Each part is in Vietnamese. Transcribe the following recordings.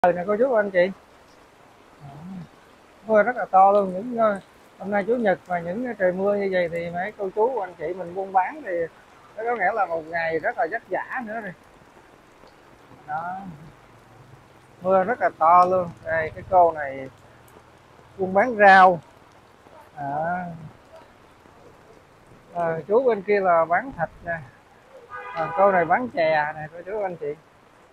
Nè cô chú anh chị, mưa rất là to luôn. Hôm nay chủ nhật và những trời mưa như vậy thì mấy cô chú anh chị mình buôn bán thì nó có nghĩa là một ngày rất là vất vả nữa rồi đó. Mưa rất là to luôn. Đây cái cô này buôn bán rau đó. Chú bên kia là bán thịt nè, cô này bán chè nè cô chú anh chị.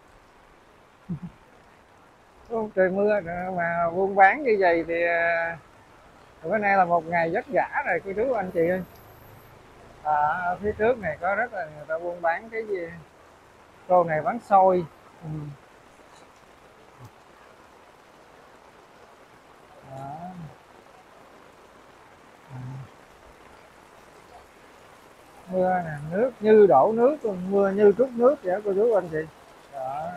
Trời mưa mà buôn bán như vậy thì bữa nay là một ngày vất vả rồi cô chú anh chị ơi. Ở phía trước này có rất là người ta buôn bán cái gì, cô này bán xôi. Ừ. Đó. Mưa nè, nước như đổ nước luôn, mưa như trút nước vậy đó cô chú anh chị. Đó.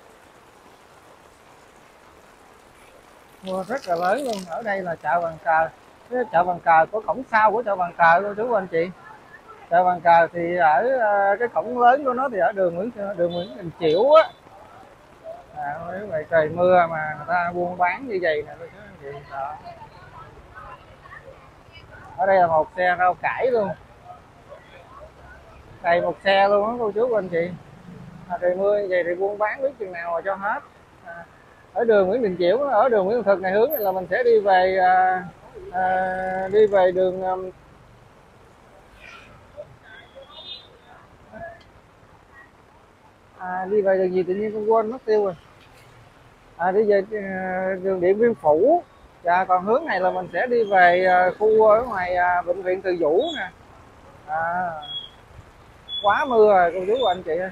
Mưa rất là lớn luôn. Ở đây là chợ Bàn Cờ. Cái chợ Bàn Cờ có cổng sau của chợ Bàn Cờ cô chú anh chị. Chợ Bàn Cờ thì ở cái cổng lớn của nó thì ở đường Nguyễn Đình Chiểu á. Nếu vậy trời mưa mà người ta buôn bán như vậy nè cô chú anh chị. Đó. Ở đây là một xe rau cải luôn, đầy một xe luôn á cô chú anh chị. Trời mưa như vậy thì buôn bán biết chừng nào mà cho hết. Ở đường Nguyễn Đình Chiểu, ở đường Nguyễn Văn Thực này, hướng này là mình sẽ đi về đi về đường đi về đường gì tự nhiên con quên mất tiêu rồi. Đi về đường Điện Biên Phủ. Và còn hướng này là mình sẽ đi về khu ở ngoài bệnh viện Từ Dũ nè. à, Quá mưa rồi cô chú anh chị ơi.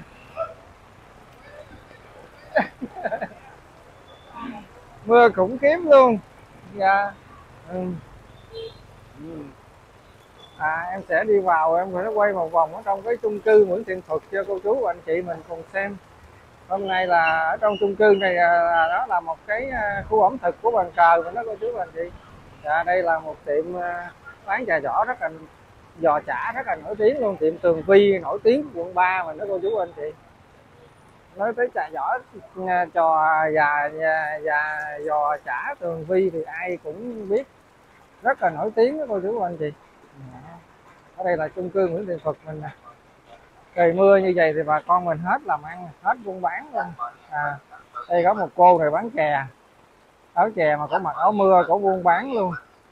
Mưa khủng khiếp luôn. Dạ. Ừ. Ừ. Em sẽ đi vào, em sẽ quay một vòng ở trong cái chung cư Nguyễn Thiện Thuật cho cô chú và anh chị mình cùng xem. Hôm nay là ở trong chung cư này đó là một cái khu ẩm thực của Bàn Cờ mình đó cô chú và anh chị. Đây là một tiệm bán trà giỏ rất là, giò chả rất là nổi tiếng luôn, tiệm Tường Vi nổi tiếng của quận 3 mình đó cô chú và anh chị. Nói tới trà giỏ trò và giò chả Tường Vi thì ai cũng biết, rất là nổi tiếng đó cô chú và anh chị. Ở đây là chung cư Nguyễn Thiện Thuật mình nè. Trời mưa như vậy thì bà con mình hết làm ăn, hết buôn bán luôn. Đây có một cô này bán chè, áo chè mà có mặc áo mưa, có buôn bán luôn.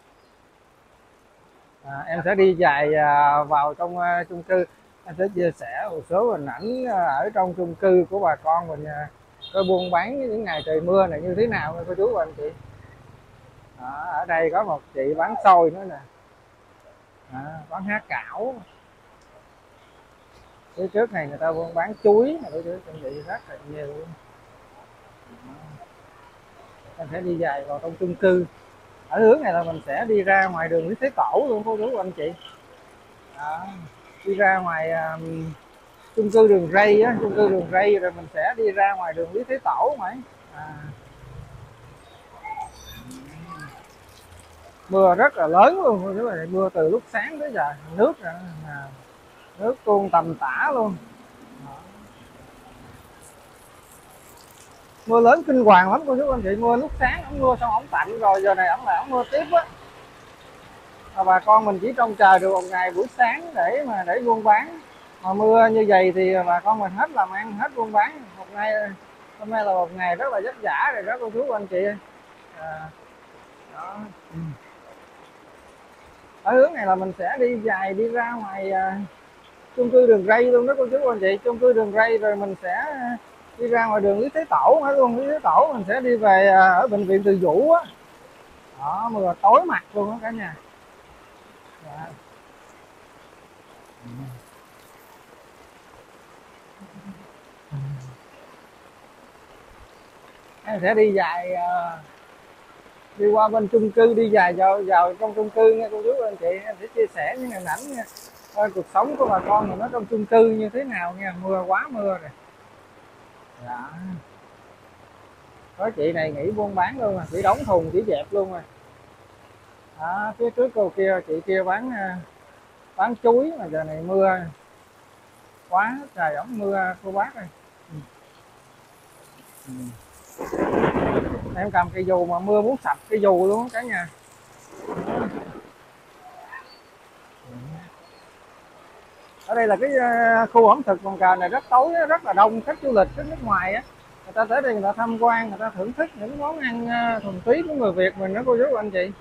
Em sẽ đi dài vào trong chung cư, em sẽ chia sẻ một số hình ảnh ở trong chung cư của bà con mình coi buôn bán những ngày trời mưa này như thế nào nha cô chú và anh chị. Ở đây có một chị bán xôi nữa nè, bán há cảo. Phía trước này người ta buôn bán chuối này, đối chuẩn bị rất là nhiều luôn. Em sẽ đi dài vào trong chung cư. Ở hướng này là mình sẽ đi ra ngoài đường Lý Thái Tổ luôn cô chú anh chị. Đó. Đi ra ngoài chung cư Đường Ray á, chung cư Đường Ray rồi mình sẽ đi ra ngoài đường Lý Thái Tổ mà. Mưa rất là lớn luôn cô chú ơi, mưa từ lúc sáng tới giờ, nước tuôn tầm tã luôn. Mưa lớn kinh hoàng lắm cô chú anh chị. Mưa lúc sáng ổng mưa xong ổng tạnh rồi, giờ này ổng lại ổng mưa tiếp á. Bà con mình chỉ trông chờ được một ngày buổi sáng để buôn bán, mà mưa như vậy thì bà con mình hết làm ăn, hết buôn bán. Hôm nay là một ngày rất là vất vả rồi đó cô chú anh chị ơi. Đó. Ở hướng này là mình sẽ đi dài đi ra ngoài chung cư Đường Ray luôn đó cô chú anh chị. Chung cư Đường Ray rồi mình sẽ đi ra ngoài đường Lý Thái Tổ nữa luôn. Lý Thái Tổ mình sẽ đi về ở bệnh viện Từ Dũ á. Đó, mưa tối mặt luôn đó cả nhà. Dạ. Em sẽ đi dài đi qua bên chung cư, đi dài vào trong chung cư nha cô chú anh chị. Em sẽ chia sẻ những hình ảnh nha, coi cuộc sống của bà con mình nó trong chung cư như thế nào nha. Mưa quá mưa rồi. Dạ. Có chị này nghỉ buôn bán luôn, chỉ đóng thùng chỉ dẹp luôn rồi. Đó, phía trước cô kia, chị kia bán chuối mà giờ này mưa quá trời ống mưa cô bác ơi. Ừ. Em cầm cây dù mà mưa muốn sạch cây dù luôn cả nhà. Ở đây là cái khu ẩm thực Vàng Cờ này rất tối, rất là đông khách du lịch, khách nước ngoài á, người ta tới đây người ta tham quan, người ta thưởng thức những món ăn thuần túy của người Việt mình đó cô chú anh chị.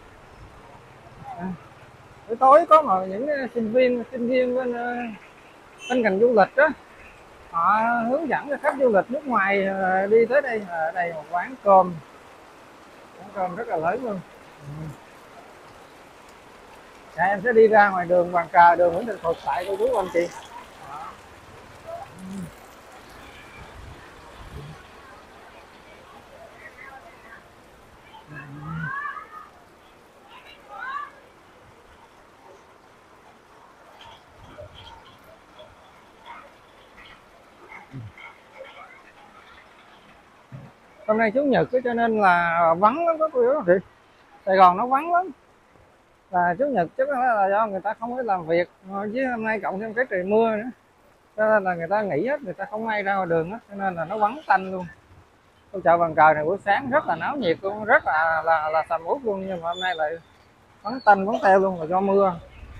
Buổi tối có mà những sinh viên bên ngành du lịch đó, họ hướng dẫn cho khách du lịch nước ngoài đi tới đây. Ở đây một quán cơm rất là lớn luôn. Dạ, em sẽ đi ra ngoài đường Bàn Cờ, đường Nguyễn Đình Thuật tại cô chú anh chị. Hôm nay chủ nhật cho nên là vắng lắm đó cô chú anh chị. Sài Gòn nó vắng lắm. Và chủ nhật chắc là do người ta không có làm việc, với hôm nay cộng thêm cái trời mưa nữa, cho nên là người ta nghỉ hết, người ta không ai ra ngoài đường hết, cho nên là nó vắng tanh luôn. Khu chợ Bàn Cờ này buổi sáng rất là náo nhiệt luôn, rất là sầm uất luôn, nhưng mà hôm nay lại vắng tanh vắng teo luôn là do mưa.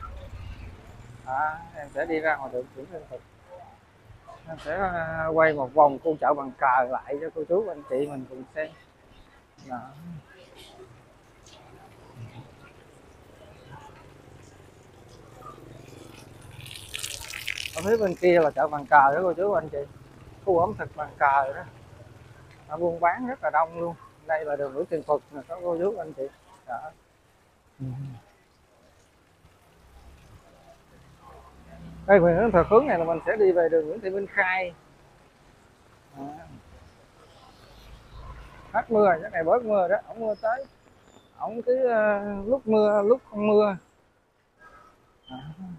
Em sẽ đi ra ngoài đường kiểm lương thực, em sẽ quay một vòng khu chợ Bàn Cờ lại cho cô chú anh chị mình cùng xem. Đó. Ở phía bên kia là chợ Bàn Cờ đó cô chú anh chị, khu ẩm thực Bàn Cờ đó, nó buôn bán rất là đông luôn. Đây là đường Nguyễn Thiện Thuật nè các cô chú anh chị. Đó. Đây Nguyễn Thiện hướng này là mình sẽ đi về đường Nguyễn Thị Minh Khai. Đó. Hết mưa cái này bớt mưa đó, ổng mưa tới ổng cứ lúc mưa lúc không mưa. Đó.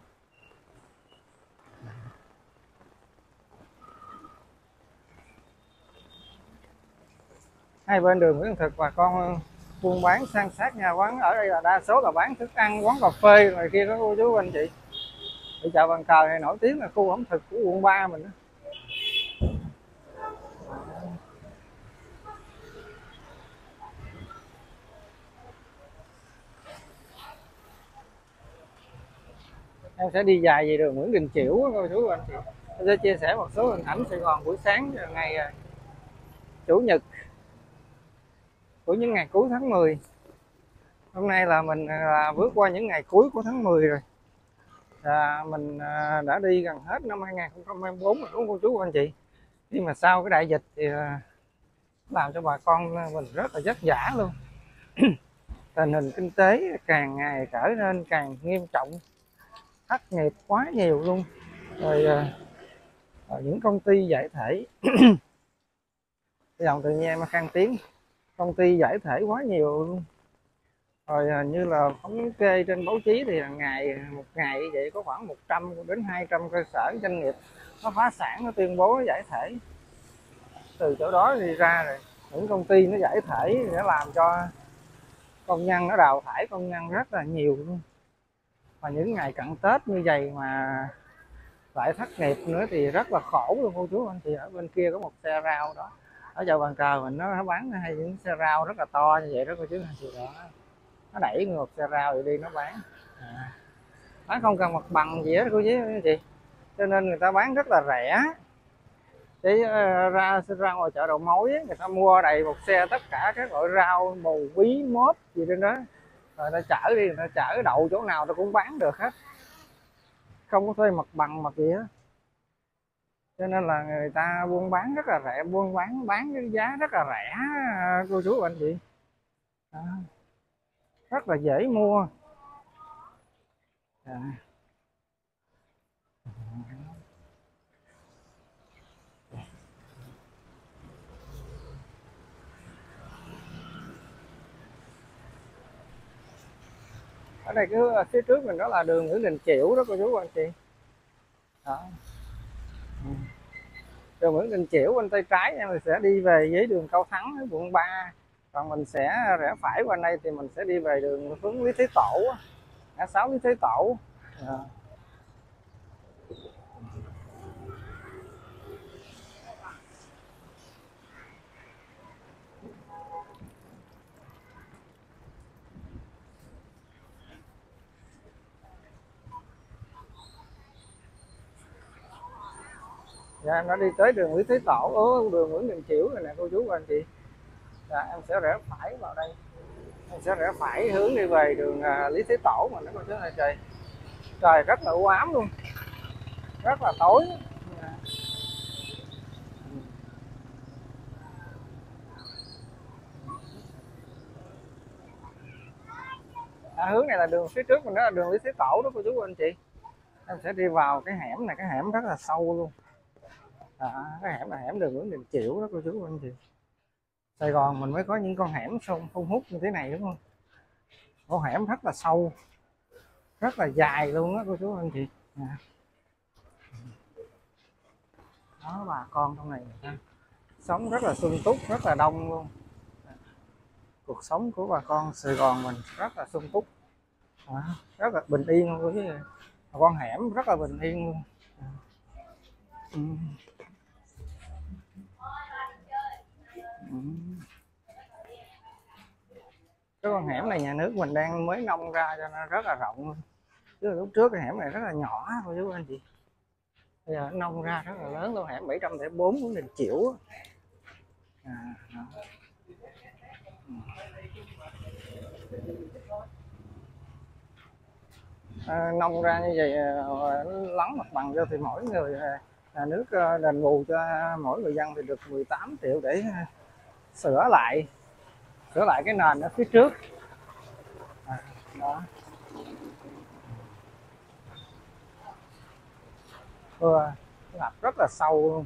Hai bên đường Nguyễn Thực bà con buôn bán san sát nhà. Quán ở đây là đa số là bán thức ăn, quán cà phê ngoài kia đó cô chú anh chị. Thì chợ Bàn Cờ này nổi tiếng là khu ẩm thực của quận 3 mình đó. Em sẽ đi dài về đường Nguyễn Đình Chiểu cô chú anh chị. Em sẽ chia sẻ một số hình ảnh Sài Gòn buổi sáng ngày Chủ nhật của những ngày cuối tháng 10. Hôm nay là mình bước qua những ngày cuối của tháng 10 rồi. Mình đã đi gần hết năm 2024 rồi đúng không cô chú anh chị. Nhưng mà sau cái đại dịch thì làm cho bà con mình rất là vất vả luôn. Tình hình kinh tế càng ngày trở nên càng nghiêm trọng, thất nghiệp quá nhiều luôn. Rồi những công ty giải thể dòng tự nhiên em khang tiếng, công ty giải thể quá nhiều luôn. Rồi như là thống kê trên báo chí thì một ngày như vậy có khoảng 100 đến 200 cơ sở doanh nghiệp nó phá sản, nó tuyên bố nó giải thể. Từ chỗ đó đi ra rồi những công ty nó giải thể để làm cho công nhân nó đào thải công nhân rất là nhiều luôn. Và những ngày cận Tết như vậy mà lại thất nghiệp nữa thì rất là khổ luôn cô chú anh chị. Ở bên kia có một xe rau đó, ở chợ Bàn Cờ mình nó bán hay những xe rau rất là to như vậy đó cô chú anh chị. Đó, nó đẩy ngược xe rau rồi đi nó bán. Bán không cần mặt bằng gì hết cô chú anh chị, cho nên người ta bán rất là rẻ. Để ra ngoài chợ đầu mối người ta mua đầy một xe tất cả các loại rau bầu bí mốt gì trên đó, rồi người ta chở đi, người ta chở đậu chỗ nào ta cũng bán được hết, không có thuê mặt bằng mặt gì hết. Cho nên là người ta buôn bán rất là rẻ, buôn bán cái giá rất là rẻ cô chú anh chị. Đó, rất là dễ mua. Ở đây cứ phía trước mình đó là đường Nguyễn Đình Chiểu đó cô chú anh chị. Đó. Đường Nguyễn Đình Chiểu bên tay trái em mình sẽ đi về với đường Cao Thắng ở quận 3, còn mình sẽ rẽ phải qua đây thì mình sẽ đi về đường hướng Lý Thái Tổ, ngã 6 Lý Thái Tổ. Dạ em đã đi tới đường Lý Thái Tổ, đường Nguyễn Đình Chiểu rồi nè cô chú và anh chị. Dạ em sẽ rẽ phải vào đây, em sẽ rẽ phải hướng đi về đường Lý Thái Tổ mà nó cô chú anh chị. Trời rất là u ám luôn, rất là tối. Dạ. Hướng này là đường phía trước mình, đó là đường Lý Thái Tổ đó cô chú anh chị. Em sẽ đi vào cái hẻm này, cái hẻm rất là sâu luôn. Cái hẻm là hẻm đường Nguyễn Đình Chiểu đó cô chú anh chị. Sài Gòn mình mới có những con hẻm sông phun hút như thế này đúng không? Con hẻm rất là sâu, rất là dài luôn đó cô chú anh chị. Đó, bà con trong này sống rất là sung túc, rất là đông luôn. Cuộc sống của bà con Sài Gòn mình rất là sung túc, rất là bình yên luôn, với con hẻm rất là bình yên luôn. Ừ. Ừ. Cái con hẻm này nhà nước mình đang mới nông ra cho nên rất là rộng luôn, chứ lúc trước cái hẻm này rất là nhỏ cô chú anh chị. Bây giờ nó nông ra rất là lớn luôn, hẻm 704 Nguyễn Đình Chiểu. Nông ra như vậy lắng mặt bằng cho thì mỗi người nhà nước đền bù cho mỗi người dân thì được 18 triệu để sửa lại cái nền ở phía trước. Đó. Ngập rất là sâu luôn.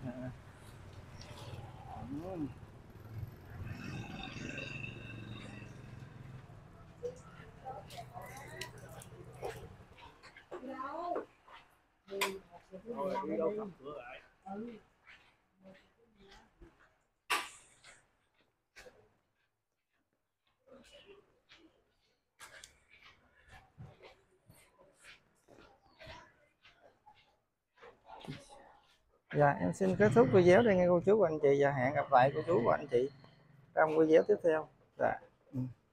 Dạ em xin kết thúc video đây nghe cô chú và anh chị, và hẹn gặp lại cô chú và anh chị trong video tiếp theo. Dạ.